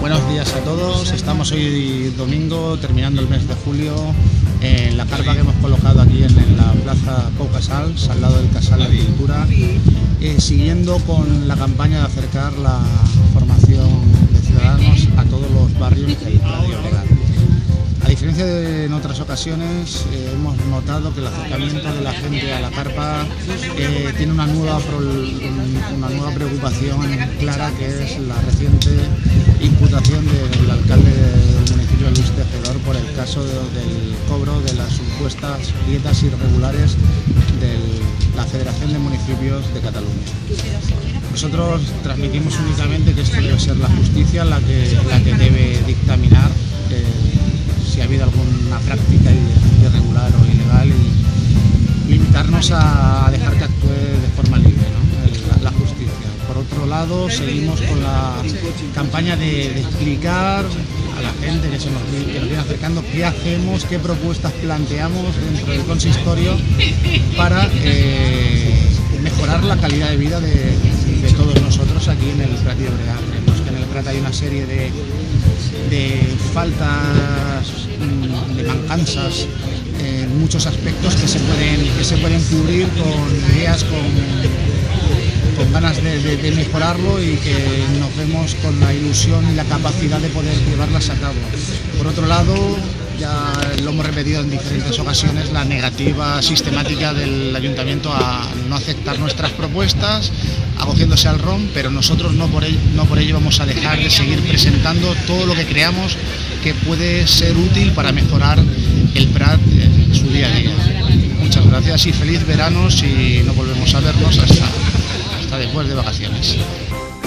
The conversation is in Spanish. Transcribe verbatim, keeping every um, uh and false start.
Buenos días a todos, estamos hoy domingo terminando el mes de julio en la carpa que hemos colocado aquí en, en la plaza Pau Casals, al lado del Casal de Agricultura, eh, siguiendo con la campaña de acercar la formación de ciudadanos a todos los barrios que hay en la Llobregat. A diferencia de en otras ocasiones, eh, hemos notado que el acercamiento de la gente a la carpa eh, tiene una nueva, una nueva preocupación clara, que es la reciente imputación del alcalde del municipio de Luis Tejedor por el caso de, del cobro de las supuestas dietas irregulares de la Federación de Municipios de Cataluña. Nosotros transmitimos únicamente que esto debe ser la justicia la que, la que debe dictaminar eh, si ha habido alguna práctica irregular o ilegal, y limitarnos a dejar que actúe de forma libre, ¿no? la, la justicia. Por otro lado, seguimos con la campaña de, de explicar a la gente que, se nos, que nos viene acercando qué hacemos, qué propuestas planteamos dentro del consistorio para eh, mejorar la calidad de vida de, de todos nosotros aquí en el Prat de Llobregat. Creemos que en el Prat hay una serie de, de faltas, de mancanzas en muchos aspectos que se pueden, que se pueden cubrir con ideas, con, con ganas de, de, de mejorarlo, y que nos vemos con la ilusión y la capacidad de poder llevarlas a cabo. Por otro lado, ya lo hemos repetido en diferentes ocasiones, la negativa sistemática del ayuntamiento a no aceptar nuestras propuestas, acogiéndose al R O M, pero nosotros no por, ello, no por ello vamos a dejar de seguir presentando todo lo que creamos que puede ser útil para mejorar el Prat en su día a día. Muchas gracias y feliz verano si no volvemos a vernos hasta, hasta después de vacaciones.